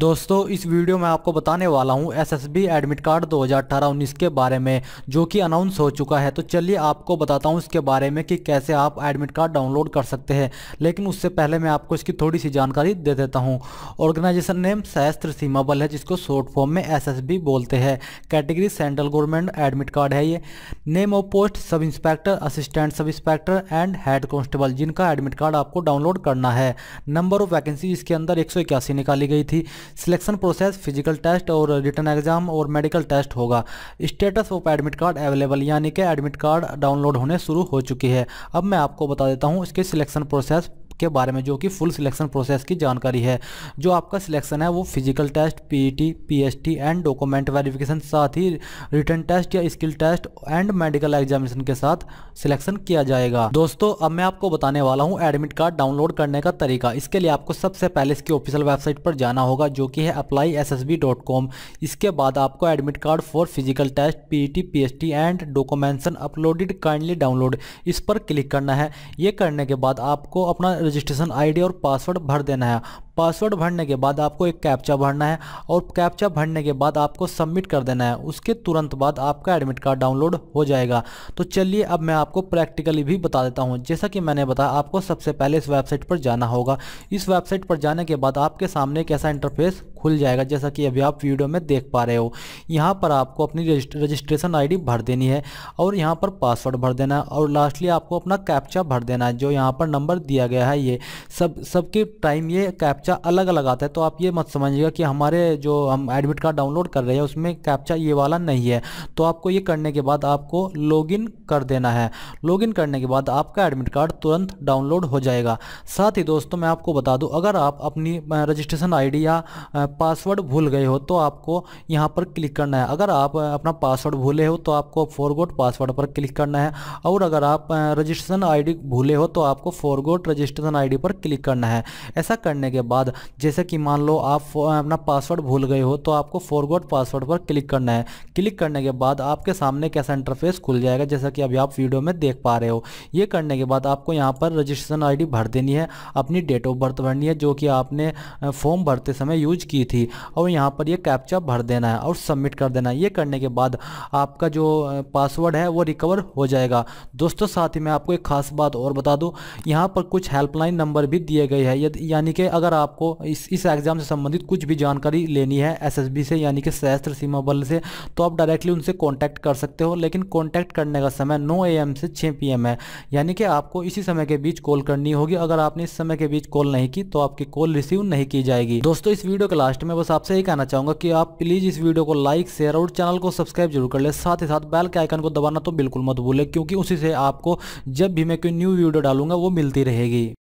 दोस्तों इस वीडियो में आपको बताने वाला हूं एसएसबी एडमिट कार्ड 2018-19 के बारे में जो कि अनाउंस हो चुका है। तो चलिए आपको बताता हूं इसके बारे में कि कैसे आप एडमिट कार्ड डाउनलोड कर सकते हैं। लेकिन उससे पहले मैं आपको इसकी थोड़ी सी जानकारी दे देता हूं। ऑर्गेनाइजेशन नेम सशस्त्र सीमा बल है, जिसको शॉर्ट फॉर्म में एसएसबी बोलते हैं। Category central government admit card है ये। Name of post sub inspector, assistant sub inspector and head constable, जिनका एडमिट कार्ड आपको डाउनलोड करना है। नंबर ऑफ वैकेंसी इसके अंदर 181 निकाली गई थी। सिलेक्शन प्रोसेस फिजिकल टेस्ट और रिटन एग्जाम और मेडिकल टेस्ट होगा। Status of admit card available, यानी कि एडमिट कार्ड डाउनलोड होने शुरू हो चुकी है। अब मैं आपको बता देता हूं इसके सिलेक्शन प्रोसेस के बारे में, जो कि फुल सिलेक्शन प्रोसेस की जानकारी है। जो आपका सिलेक्शन है वो physical test, PET, PST and document verification, साथ ही रिटन टेस्ट या skill test and medical examination के साथ सिलेक्शन किया जाएगा। दोस्तों अब मैं आपको बताने वाला हूं एडमिट कार्ड डाउनलोड करने का तरीका। इसके लिए आपको सबसे पहले इसकी ऑफिशियल वेबसाइट पर जाना होगा, जो कि है applyssb.com। इसके बाद आपको admit card for physical test, PET, PST and documentation uploaded kindly download, इस पर क्लिक करना है। ये करने के बाद आपको अपना रजिस्ट्रेशन आईडी और पासवर्ड भर देना है। पासवर्ड भरने के बाद आपको एक कैप्चा भरना है और कैप्चा भरने के बाद आपको सबमिट कर देना है। उसके तुरंत बाद आपका एडमिट कार्ड डाउनलोड हो जाएगा। तो चलिए अब मैं आपको प्रैक्टिकली भी बता देता हूं। जैसा कि मैंने बताया, आपको सबसे पहले इस वेबसाइट पर जाना होगा। इस वेबसाइट पर जाने के बाद आपके सामने एक ऐसा इंटरफेस खुल जाएगा, जैसा कि अभी आप वीडियो में देख पा रहे हो। यहाँ पर आपको अपनी रजिस्ट्रेशन आईडी भर देनी है और यहाँ पर पासवर्ड भर देना है और लास्टली आपको अपना कैप्चा भर देना है। जो यहाँ पर नंबर दिया गया है, ये सबके टाइम ये कैप्चा अलग अलग आता है। तो आप ये मत समझिएगा कि हमारे जो हम एडमिट कार्ड डाउनलोड कर रहे हैं उसमें कैप्चा ये वाला नहीं है। तो आपको ये करने के बाद आपको लॉगिन कर देना है। लॉगिन करने के बाद आपका एडमिट कार्ड तुरंत डाउनलोड हो जाएगा। साथ ही दोस्तों मैं आपको बता दूं, अगर आप अपनी रजिस्ट्रेशन आईडी या पासवर्ड भूल गए हो तो आपको यहाँ पर क्लिक करना है। अगर आप अपना पासवर्ड भूले हो तो आपको फॉरगॉट पासवर्ड पर क्लिक करना है, और अगर आप रजिस्ट्रेशन आईडी भूले हो तो आपको फॉरगॉट रजिस्ट्रेशन आईडी पर क्लिक करना है। ऐसा करने के बाद जैसे कि मान लो आप अपना पासवर्ड भूल गए हो तो आपको फॉरगॉट पासवर्ड पर क्लिक करना है। क्लिक करने के बाद आपके सामने कैसा इंटरफेस खुल जाएगा, जैसा कि अभी आप वीडियो में देख पा रहे हो। ये करने के बाद आपको यहाँ पर रजिस्ट्रेशन आईडी भर देनी है, अपनी डेट ऑफ बर्थ भरनी है जो कि आपने फॉर्म भरते समय यूज की थी, और यहाँ पर ये कैप्चा भर देना है और सबमिट कर देना है। ये करने के बाद आपका जो पासवर्ड है वो रिकवर हो जाएगा। दोस्तों साथ ही मैं आपको एक खास बात और बता दूं, यहाँ पर कुछ हेल्पलाइन नंबर भी दिए गए हैं। यानी कि अगर आपको इस एग्जाम से संबंधित कुछ भी जानकारी लेनी है एसएसबी से, यानी कि सशस्त्र सीमा बल से, तो आप डायरेक्टली उनसे कांटेक्ट कर सकते हो। लेकिन कांटेक्ट करने का समय 9 AM से 6 PM है, यानी कि आपको इसी समय के बीच कॉल करनी होगी। अगर आपने इस समय के बीच कॉल नहीं की तो आपकी कॉल रिसीव नहीं की जाएगी। दोस्तों इस वीडियो के लास्ट में बस आपसे यही कहना चाहूंगा कि आप प्लीज इस वीडियो को लाइक, शेयर और चैनल को सब्सक्राइब जरूर कर ले। साथ ही साथ बेल के आइकन को दबाना तो बिल्कुल मत भूलें, क्योंकि उसी से आपको जब भी मैं कोई न्यू वीडियो डालूंगा वो मिलती रहेगी।